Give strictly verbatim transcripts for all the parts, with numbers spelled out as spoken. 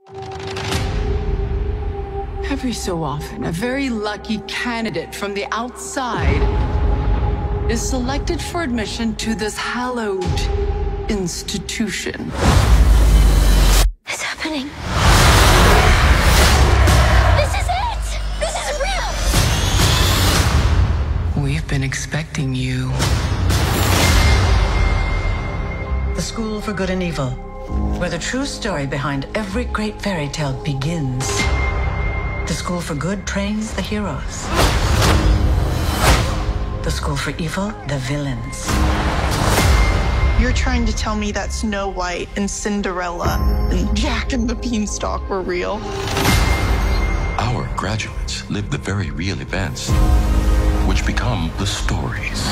Every so often, a very lucky candidate from the outside is selected for admission to this hallowed institution. It's happening. This is it! This is real! We've been expecting you. The School for Good and Evil, where the true story behind every great fairy tale begins. The School for Good trains the heroes. The School for Evil, the villains. You're trying to tell me that Snow White and Cinderella and Jack and the Beanstalk were real? Our graduates live the very real events, which become the stories.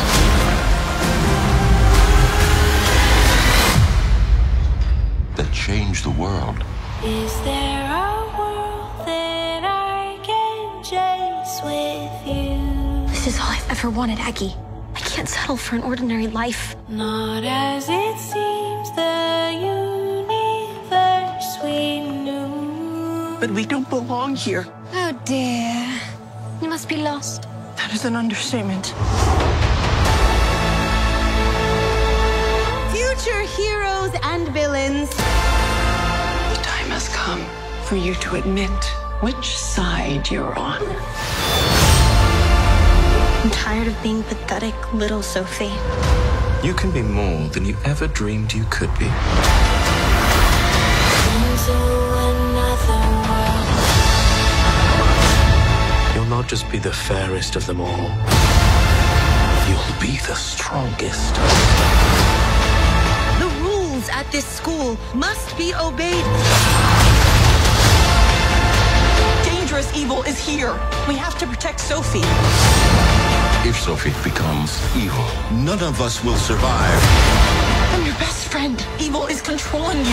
That change the world. Is there a world that I can chase with you? This is all I've ever wanted, Aggie. I can't settle for an ordinary life. Not as it seems, the universe we knew. But we don't belong here. Oh dear. You must be lost. That is an understatement. Future heroes and villains. The time has come for you to admit which side you're on. I'm tired of being pathetic little Sophie. You can be more than you ever dreamed you could be. Into another world. You'll not just be the fairest of them all. You'll be the strongest. The rules at this school must be obeyed. Dangerous evil is here. We have to protect Sophie. If Sophie becomes evil, None of us will survive. I'm your best friend. Evil is controlling you.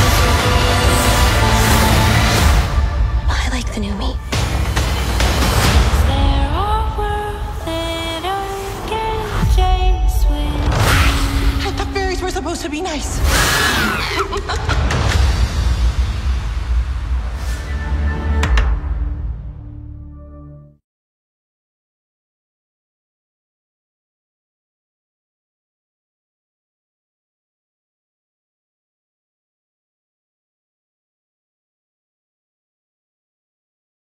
I like the new me. Is there a world that I can chase with you? I thought fairies were supposed to be nice.